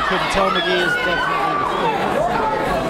couldn't tell, McGee is definitely the favorite.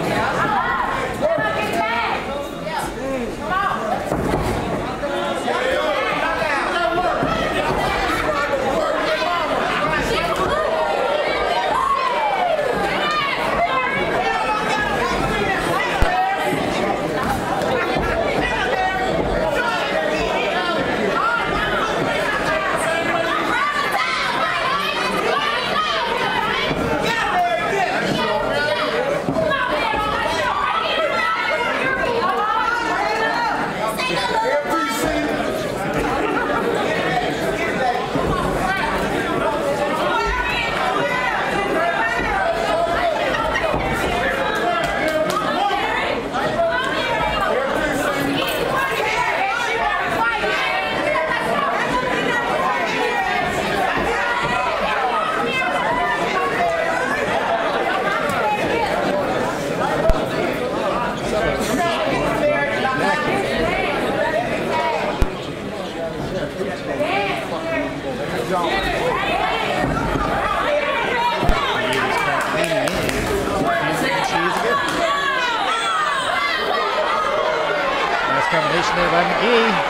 Combination there by McGee.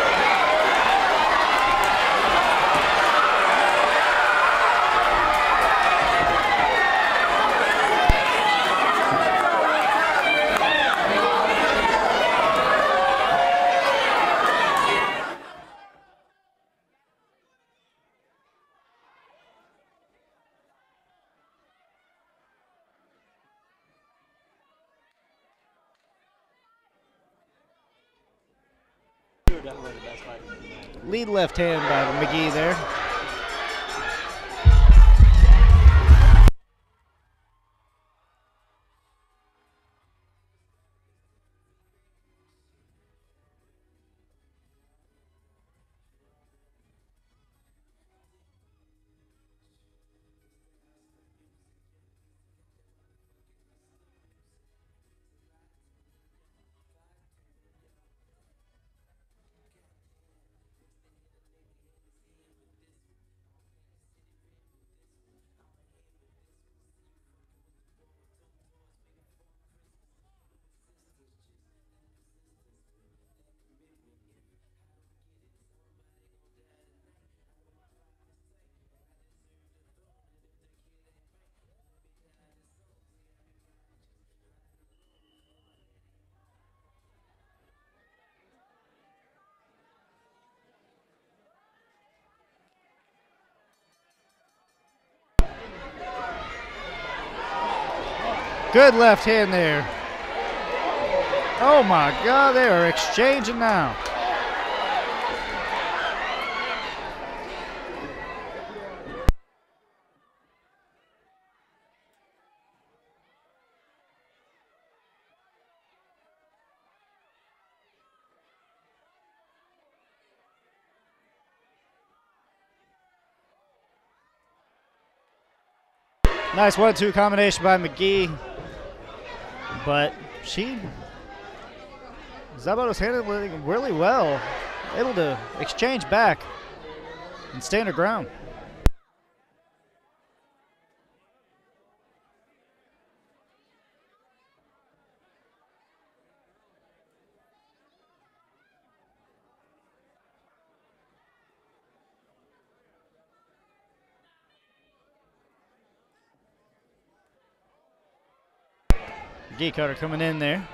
Lead left hand by McGee there. Good left hand there. Oh my God, they are exchanging now. Nice 1-2 combination by McGee. But Szabados handled it really well. Able to exchange back and stand her ground. McGee cutter coming in there.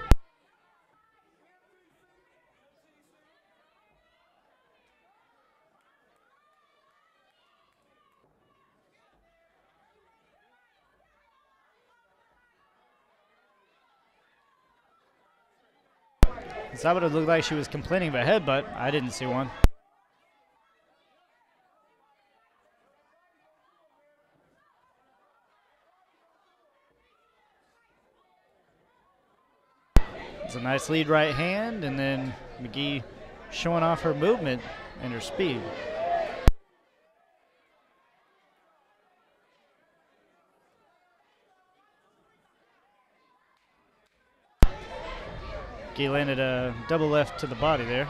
Szabados looked like she was complaining of a headbutt. I didn't see one. It's a nice lead right hand, and then McGee showing off her movement and her speed. McGee landed a double left to the body there.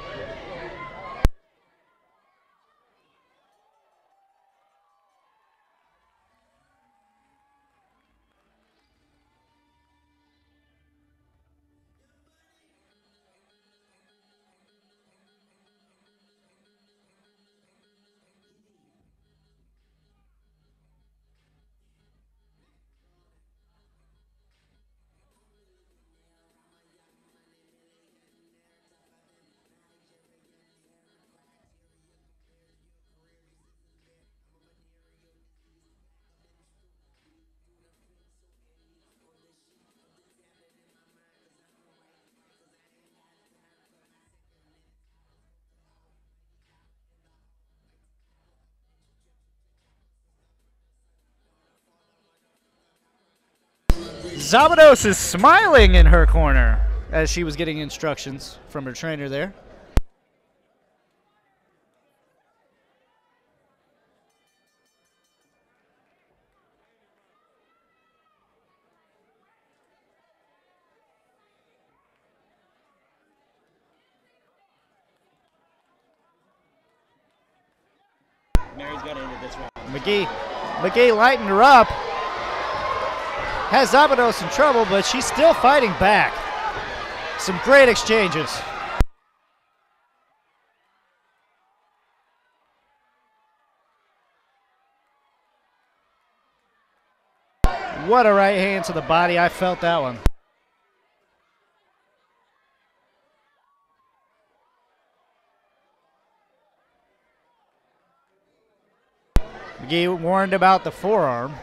Szabados is smiling in her corner as she was getting instructions from her trainer there. Mary's got into this round. McGee lightened her up. Has Szabados in trouble, but she's still fighting back. Some great exchanges. What a right hand to the body. I felt that one. McGee warned about the forearm.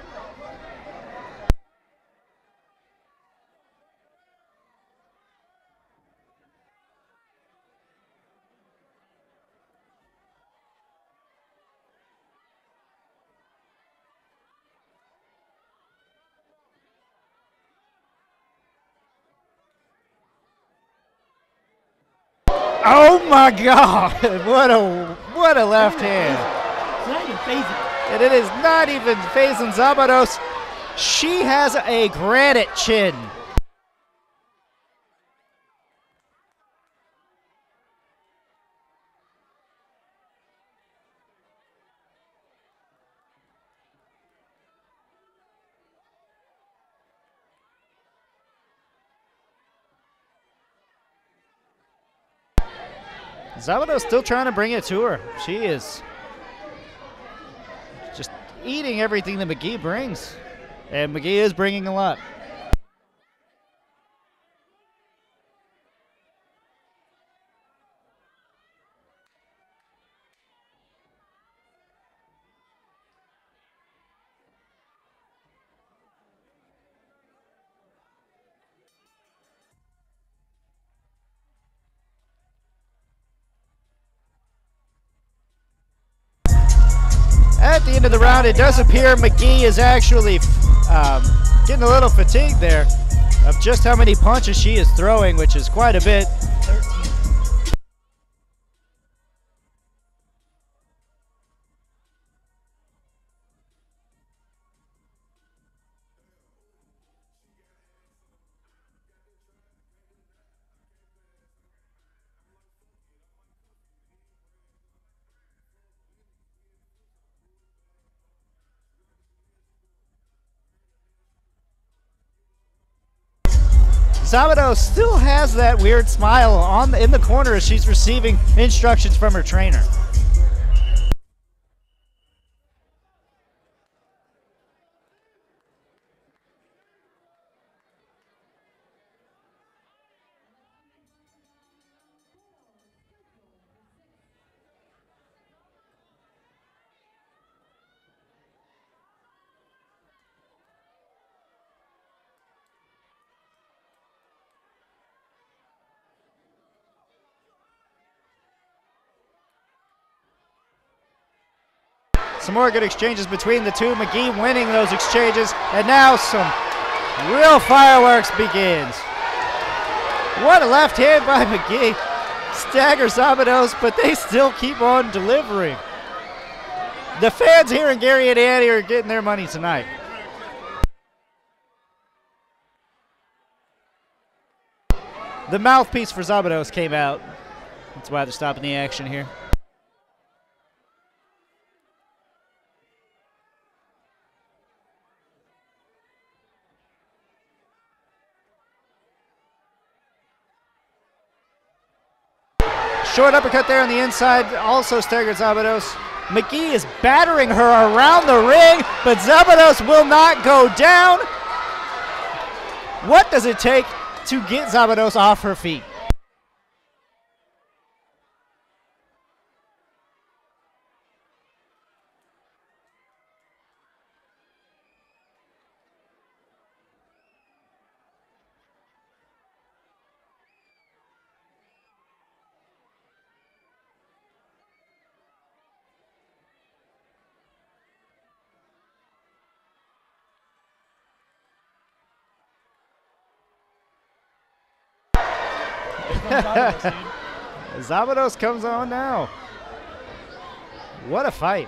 Oh my God! What a left hand! It's not even phasing. And it is not even phasing Szabados. She has a granite chin. Szabados still trying to bring it to her. She is just eating everything that McGee brings. And McGee is bringing a lot. At the end of the round, it does appear McGee is actually getting a little fatigued there of just how many punches she is throwing, which is quite a bit. 13. Szabados still has that weird smile in the corner as she's receiving instructions from her trainer. Some more good exchanges between the two. McGee winning those exchanges, and now some real fireworks begins. What a left hand by McGee. Staggers Szabados, but they still keep on delivering. The fans here in Gary, Indiana are getting their money tonight. The mouthpiece for Szabados came out. That's why they're stopping the action here. Short uppercut there on the inside, also staggered Szabados. McGee is battering her around the ring, but Szabados will not go down. What does it take to get Szabados off her feet? from Szabados, dude. Szabados comes on now. What a fight.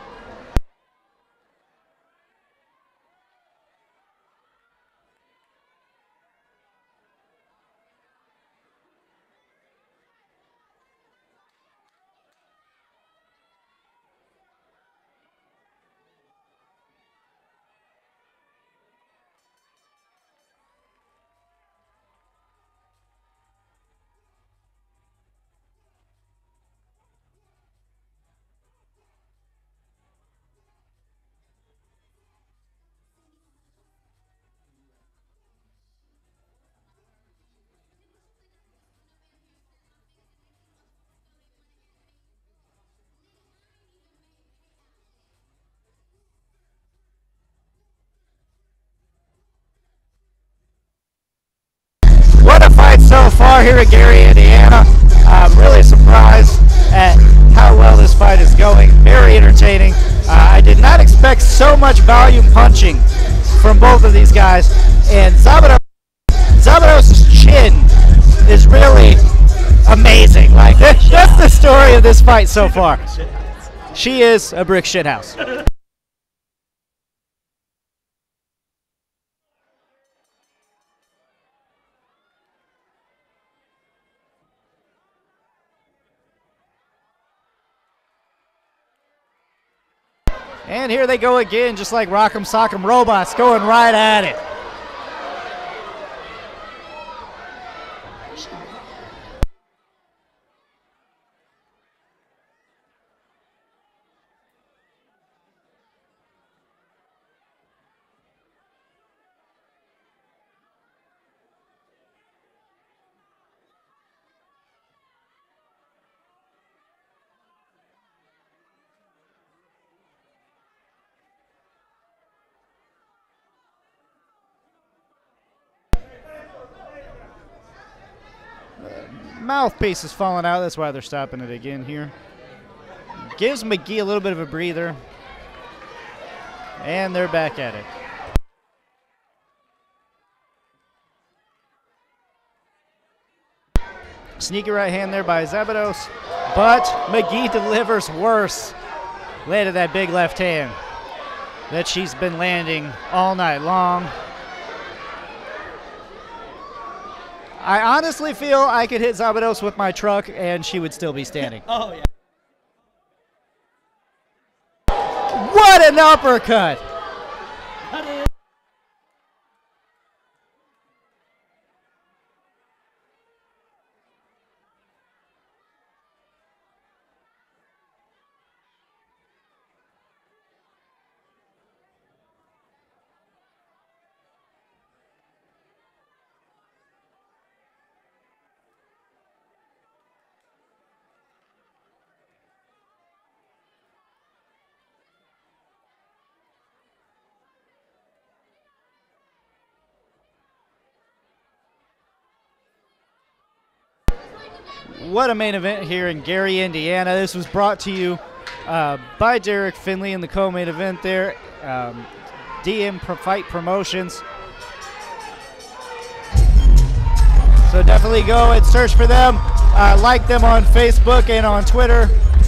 What a fight so far here in Gary, Indiana. I'm really surprised at how well this fight is going. Very entertaining. I did not expect so much volume punching from both of these guys. And Szabados' chin is really amazing. Like that's the story of this fight so far. She is a brick shithouse. And here they go again, just like Rock'em Sock'em Robots, going right at it. Mouthpiece is falling out. That's why they're stopping it again here. Gives McGee a little bit of a breather. And they're back at it. Sneaky right hand there by Szabados. But McGee delivers worse. Landed that big left hand that she's been landing all night long. I honestly feel I could hit Szabados with my truck and she would still be standing. Oh, yeah. What an uppercut! What a main event here in Gary, Indiana. This was brought to you by Derek Finley in the co-main event there. DM Fight Promotions. So definitely go and search for them. Like them on Facebook and on Twitter.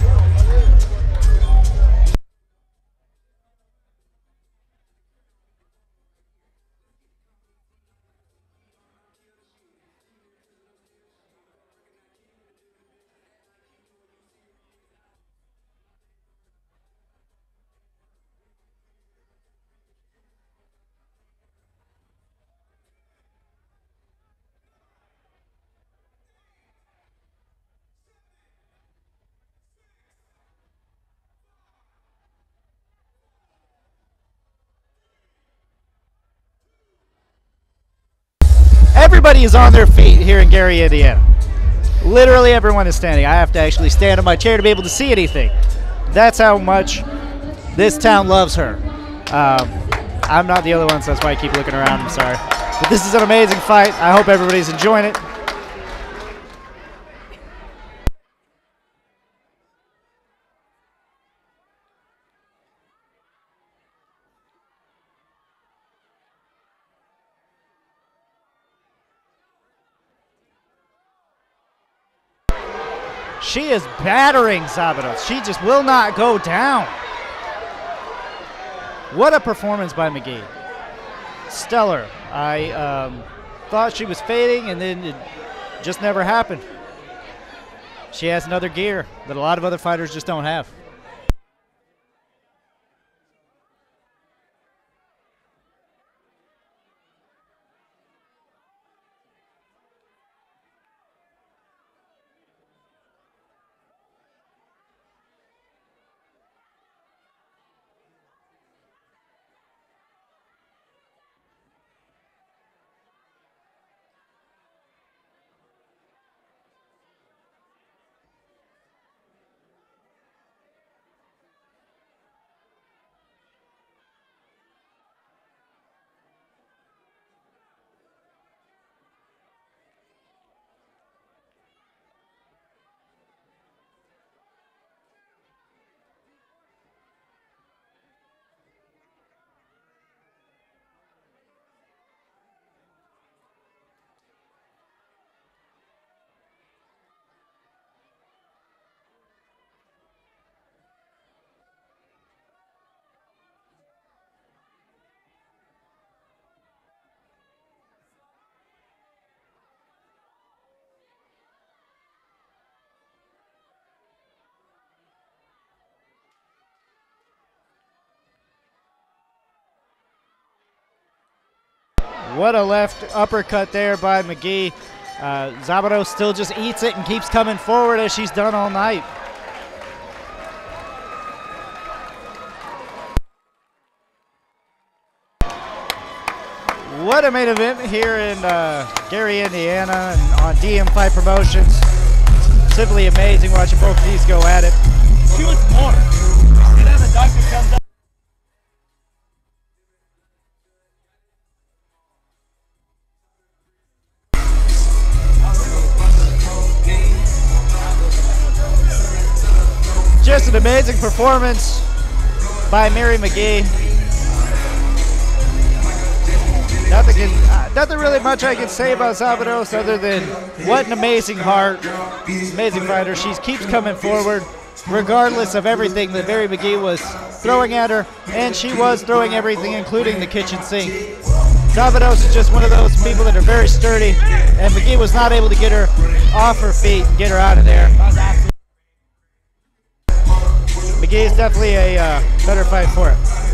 Everybody is on their feet here in Gary, Indiana. Literally everyone is standing. I have to actually stand on my chair to be able to see anything. That's how much this town loves her. I'm not the only one, so that's why I keep looking around. I'm sorry. But this is an amazing fight. I hope everybody's enjoying it. She is battering Szabados. She just will not go down. What a performance by McGee. Stellar. I thought she was fading, and then it just never happened. She has another gear that a lot of other fighters just don't have. What a left uppercut there by McGee. Szabados still just eats it and keeps coming forward as she's done all night. What a main event here in Gary, Indiana, and on DM Fight Promotions. Simply amazing watching both of these go at it. She was more. And then the doctor comes up. Just an amazing performance by Mary McGee. Nothing really much I can say about Szabados other than what an amazing heart, amazing fighter. She keeps coming forward regardless of everything that Mary McGee was throwing at her, and she was throwing everything, including the kitchen sink. Szabados is just one of those people that are very sturdy, and McGee was not able to get her off her feet and get her out of there. McGee is definitely a better fight for it.